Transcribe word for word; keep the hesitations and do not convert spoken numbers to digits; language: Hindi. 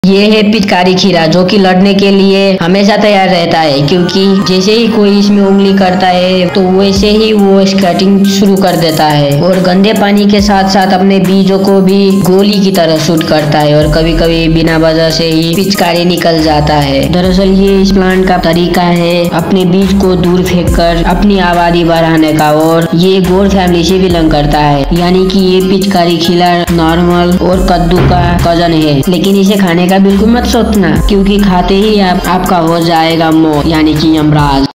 ये है पिचकारी खीरा, जो कि लड़ने के लिए हमेशा तैयार रहता है, क्योंकि जैसे ही कोई इसमें उंगली करता है तो वैसे ही वो स्केटिंग शुरू कर देता है और गंदे पानी के साथ साथ अपने बीजों को भी गोली की तरह शूट करता है और कभी कभी बिना वजह से ही पिचकारी निकल जाता है। दरअसल ये इस प्लांट का तरीका है अपने बीज को दूर फेंक कर अपनी आबादी बढ़ाने का, और ये गोर फैमिली से बिलोंग करता है, यानी कि ये पिचकारी खीरा नॉर्मल और कद्दू का कजन है। लेकिन इसे खाने का बिल्कुल मत सोचना, क्योंकि खाते ही आप, आपका हो जाएगा मौत, यानी कि यमराज।